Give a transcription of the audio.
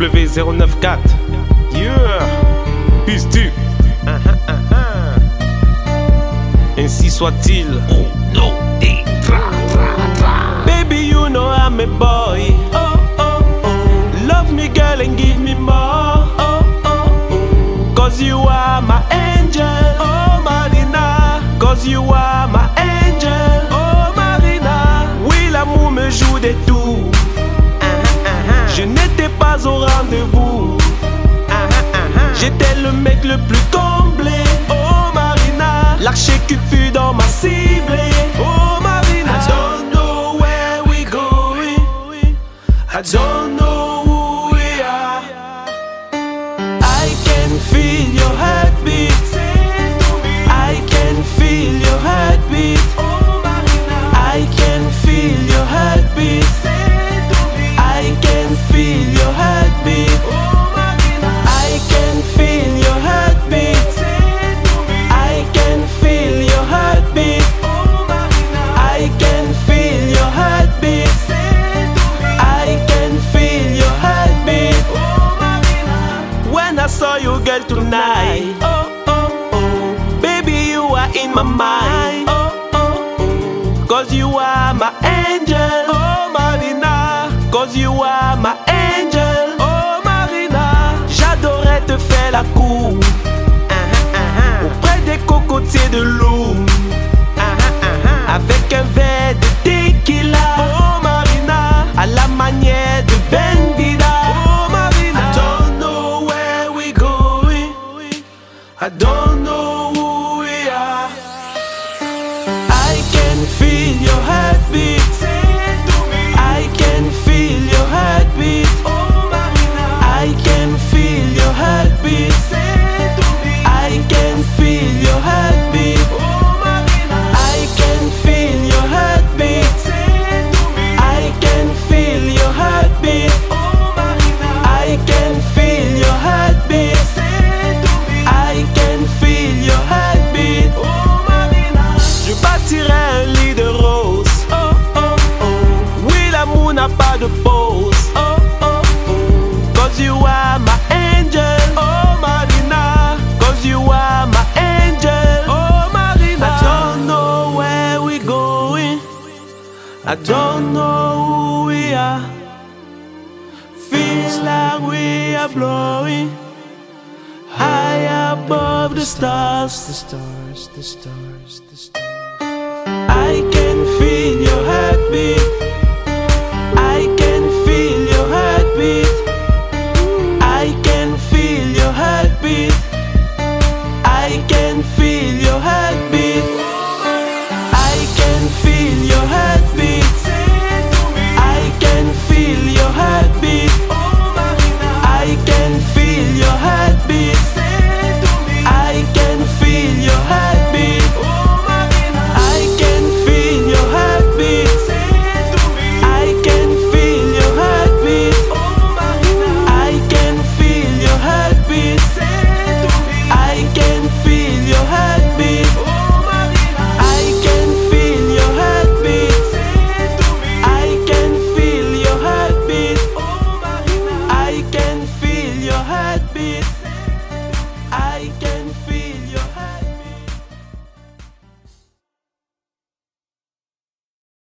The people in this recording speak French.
W094. Yeah. Puisse-tu. Ainsi soit-il. Oh no, des Baby, you know I'm a boy. Oh, oh, oh. Love me, girl, and give me more. Oh, oh, oh. Cause you are my angel. Oh, Marina. Cause you are my angel. Oh, Marina. Oui, l'amour me joue des tours. Je n'étais pas au rendez-vous. J'étais le mec le plus comblé. Oh, Marina. L'archer Cupidon m'a ciblé. Oh, Marina. I don't know where we going. I don't know who we are. I can feel your heartbeat. I can feel your heartbeat. I can feel your heartbeat. I can feel your heartbeat. I can feel your heartbeat. I can feel your heartbeat. I can feel your heartbeat. I can feel your heartbeat. When I saw you, girl, tonight, oh, oh, oh, baby, you are in my mind. Oh, oh, oh, cause you are my angel. Oh, Marina, cause you are my angel. Oh, Marina, j'adorais te faire la cour auprès des cocotiers de l'eau, avec un verre de tequila. Oh, Marina, à la manière de Ben Vida. Oh, Marina, I don't know where we going. I don't know who we are. I can feel your heartbeat. I can feel your heartbeat. I can feel your heartbeat. I can feel your heartbeat. I can feel your heartbeat. I can feel your heartbeat. I can feel your heartbeat. I can feel your heartbeat. Je bâtirai un lit de roses. Oh, oh, oh. Oui, l'amour n'a pas de pause. Oh, oh, oh. Cause you are my angel. Oh, Marina. Cause you are my angel. Oh, Marina. I don't know where we going. I don't know who we are. Feels like we are blowing high above the stars. the stars. I